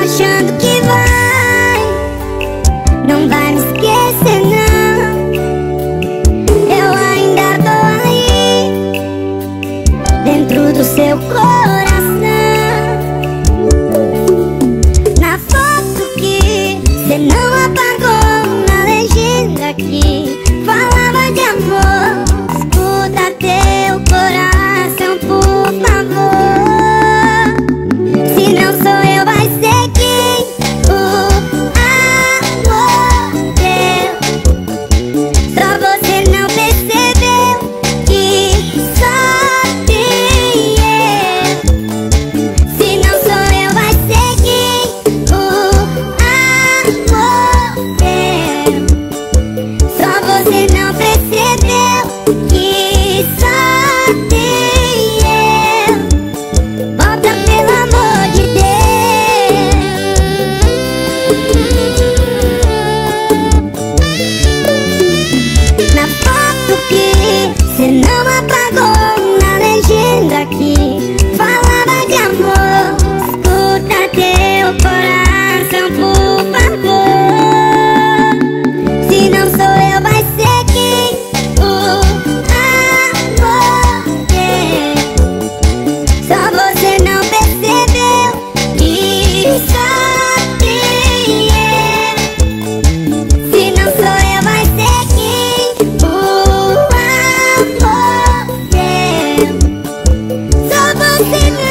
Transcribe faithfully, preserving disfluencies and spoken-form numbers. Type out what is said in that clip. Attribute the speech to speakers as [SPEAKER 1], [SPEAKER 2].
[SPEAKER 1] achando que vai, não vai me esquecer não. Eu ainda tô aí, dentro do seu coração. Na foto que cê não apagou, na legenda que falava de amor, escuta teu coração, por favor. Se não sou eu, vai ser quem? O amor teu. Só você não percebeu que só tem eu. Se não sou eu, vai ser quem? O amor teu. Só você não percebeu que só tem eu. Volta, pelo amor de Deus. Na foto que cê não apagou, na legenda que falava de amor, escuta teu coração, por favor. Se não sou eu, vai ser quem? O amor teu. Só você não percebeu que só tem eu. Se não sou eu, vai ser quem? O amor teu. Só você não